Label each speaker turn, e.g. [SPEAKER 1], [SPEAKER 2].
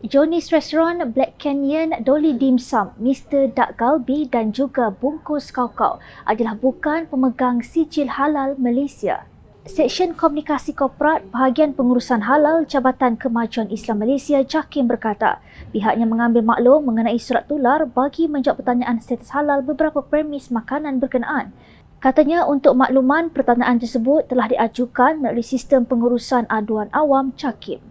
[SPEAKER 1] Johnny's Restaurant, Black Canyon, Dolly Dim Sum, Mr. Dak Galbi dan juga Bungkus Kau-Kau adalah bukan pemegang sijil halal Malaysia. Seksyen Komunikasi Korporat Bahagian Pengurusan Halal Jabatan Kemajuan Islam Malaysia JAKIM berkata, pihaknya mengambil maklum mengenai surat tular bagi menjawab pertanyaan status halal beberapa permis makanan berkenaan. Katanya untuk makluman pertanyaan tersebut telah diajukan melalui sistem pengurusan aduan awam JAKIM.